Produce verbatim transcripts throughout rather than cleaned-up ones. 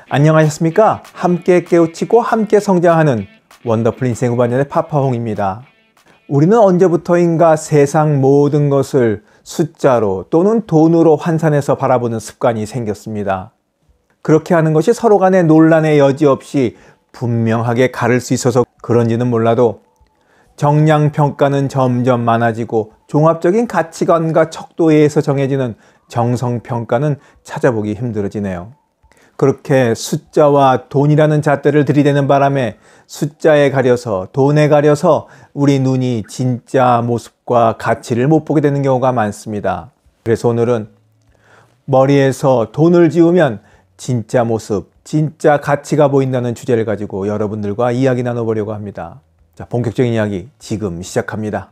안녕하셨습니까? 함께 깨우치고 함께 성장하는 원더풀 인생 후반년의 파파홍입니다. 우리는 언제부터인가 세상 모든 것을 숫자로 또는 돈으로 환산해서 바라보는 습관이 생겼습니다. 그렇게 하는 것이 서로 간의 논란의 여지 없이 분명하게 가를 수 있어서 그런지는 몰라도 정량평가는 점점 많아지고 종합적인 가치관과 척도에 의해서 정해지는 정성평가는 찾아보기 힘들어지네요. 그렇게 숫자와 돈이라는 잣대를 들이대는 바람에 숫자에 가려서 돈에 가려서 우리 눈이 진짜 모습과 가치를 못 보게 되는 경우가 많습니다. 그래서 오늘은 머리에서 돈을 지우면 진짜 모습, 진짜 가치가 보인다는 주제를 가지고 여러분들과 이야기 나눠보려고 합니다. 자, 본격적인 이야기 지금 시작합니다.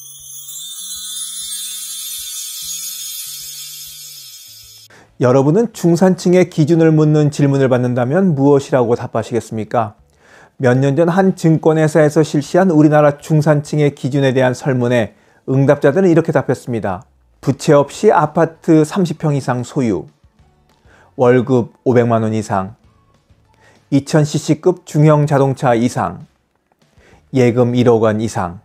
여러분은 중산층의 기준을 묻는 질문을 받는다면 무엇이라고 답하시겠습니까? 몇 년 전 한 증권회사에서 실시한 우리나라 중산층의 기준에 대한 설문에 응답자들은 이렇게 답했습니다. 부채 없이 아파트 삼십 평 이상 소유, 월급 오백만 원 이상, 이천 씨씨급 중형 자동차 이상, 예금 일억 원 이상,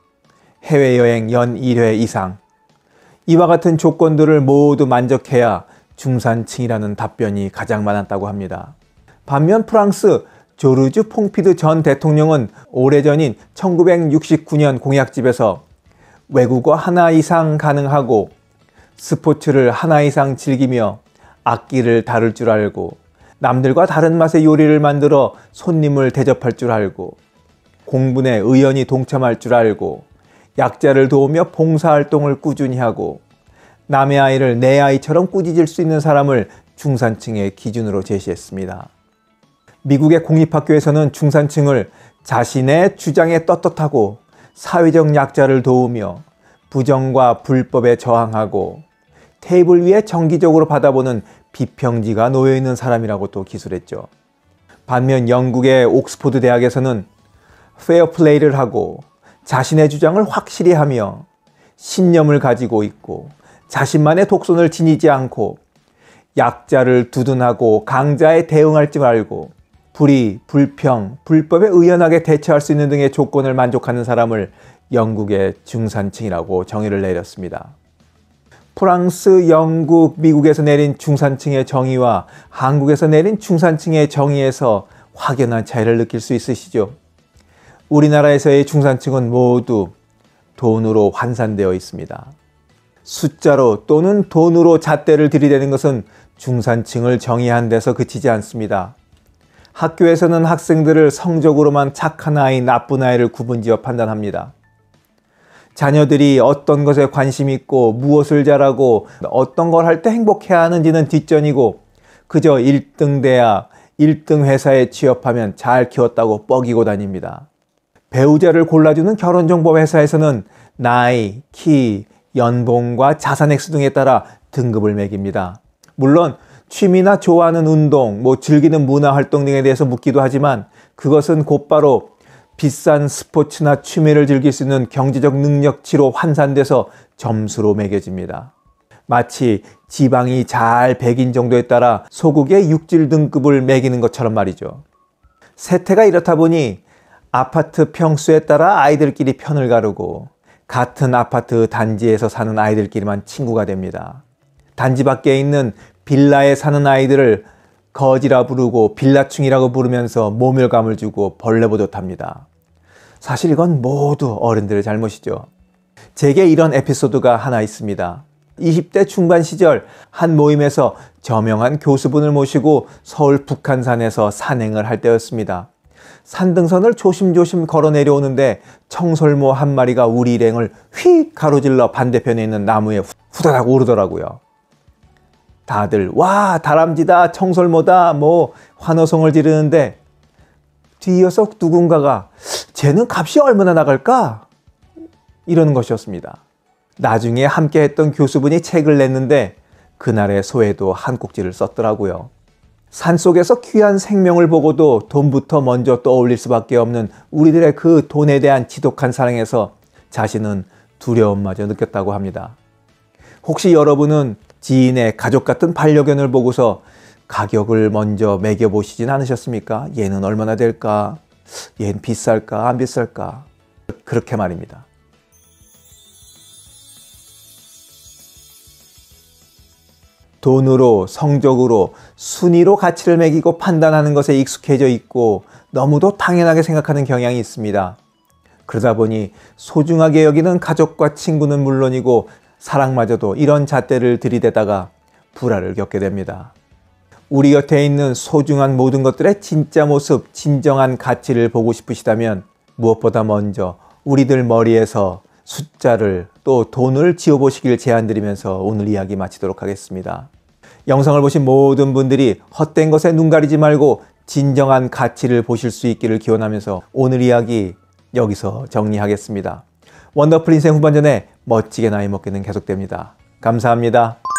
해외여행 연 일 회 이상, 이와 같은 조건들을 모두 만족해야 중산층이라는 답변이 가장 많았다고 합니다. 반면 프랑스 조르주 퐁피드 전 대통령은 오래전인 천구백육십구 년 공약집에서 외국어 하나 이상 가능하고 스포츠를 하나 이상 즐기며 악기를 다룰 줄 알고 남들과 다른 맛의 요리를 만들어 손님을 대접할 줄 알고 공분에 의연히 동참할 줄 알고 약자를 도우며 봉사활동을 꾸준히 하고 남의 아이를 내 아이처럼 꾸짖을 수 있는 사람을 중산층의 기준으로 제시했습니다. 미국의 공립학교에서는 중산층을 자신의 주장에 떳떳하고 사회적 약자를 도우며 부정과 불법에 저항하고 테이블 위에 정기적으로 받아보는 비평지가 놓여있는 사람이라고 또 기술했죠. 반면 영국의 옥스포드 대학에서는 페어플레이를 하고 자신의 주장을 확실히 하며 신념을 가지고 있고 자신만의 독선을 지니지 않고 약자를 두둔하고 강자에 대응할 줄 알고 불의, 불평, 불법에 의연하게 대처할 수 있는 등의 조건을 만족하는 사람을 영국의 중산층이라고 정의를 내렸습니다. 프랑스, 영국, 미국에서 내린 중산층의 정의와 한국에서 내린 중산층의 정의에서 확연한 차이를 느낄 수 있으시죠? 우리나라에서의 중산층은 모두 돈으로 환산되어 있습니다. 숫자로 또는 돈으로 잣대를 들이대는 것은 중산층을 정의한 데서 그치지 않습니다. 학교에서는 학생들을 성적으로만 착한 아이, 나쁜 아이를 구분지어 판단합니다. 자녀들이 어떤 것에 관심 있고 무엇을 잘하고 어떤 걸 할 때 행복해야 하는지는 뒷전이고 그저 일 등 대학, 일 등 회사에 취업하면 잘 키웠다고 뻐기고 다닙니다. 배우자를 골라주는 결혼정보 회사에서는 나이, 키, 연봉과 자산 액수 등에 따라 등급을 매깁니다. 물론 취미나 좋아하는 운동, 뭐 즐기는 문화활동 등에 대해서 묻기도 하지만 그것은 곧바로 비싼 스포츠나 취미를 즐길 수 있는 경제적 능력치로 환산돼서 점수로 매겨집니다. 마치 지방이 잘 백인 정도에 따라 소국의 육질 등급을 매기는 것처럼 말이죠. 세태가 이렇다 보니 아파트 평수에 따라 아이들끼리 편을 가르고 같은 아파트 단지에서 사는 아이들끼리만 친구가 됩니다. 단지 밖에 있는 빌라에 사는 아이들을 거지라 부르고 빌라충이라고 부르면서 모멸감을 주고 벌레보듯 합니다. 사실 이건 모두 어른들의 잘못이죠. 제게 이런 에피소드가 하나 있습니다. 이십 대 중반 시절 한 모임에서 저명한 교수분을 모시고 서울 북한산에서 산행을 할 때였습니다. 산등선을 조심조심 걸어 내려오는데 청설모 한 마리가 우리 일행을 휙 가로질러 반대편에 있는 나무에 후다닥 오르더라고요. 다들 와 다람쥐다, 청설모다 뭐 환호성을 지르는데 뒤이어서 누군가가 쟤는 값이 얼마나 나갈까? 이러는 것이었습니다. 나중에 함께 했던 교수분이 책을 냈는데 그날의 소회도 한 꼭지를 썼더라고요. 산속에서 귀한 생명을 보고도 돈부터 먼저 떠올릴 수밖에 없는 우리들의 그 돈에 대한 지독한 사랑에서 자신은 두려움마저 느꼈다고 합니다. 혹시 여러분은 지인의 가족 같은 반려견을 보고서 가격을 먼저 매겨보시진 않으셨습니까? 얘는 얼마나 될까? 얘는 비쌀까? 안 비쌀까? 그렇게 말입니다. 돈으로, 성적으로, 순위로 가치를 매기고 판단하는 것에 익숙해져 있고 너무도 당연하게 생각하는 경향이 있습니다. 그러다 보니 소중하게 여기는 가족과 친구는 물론이고 사랑마저도 이런 잣대를 들이대다가 불화를 겪게 됩니다. 우리 곁에 있는 소중한 모든 것들의 진짜 모습, 진정한 가치를 보고 싶으시다면 무엇보다 먼저 우리들 머리에서 숫자를 또 돈을 지워보시길 제안드리면서 오늘 이야기 마치도록 하겠습니다. 영상을 보신 모든 분들이 헛된 것에 눈 가리지 말고 진정한 가치를 보실 수 있기를 기원하면서 오늘 이야기 여기서 정리하겠습니다. 원더풀 인생 후반전에 멋지게 나이 먹기는 계속됩니다. 감사합니다.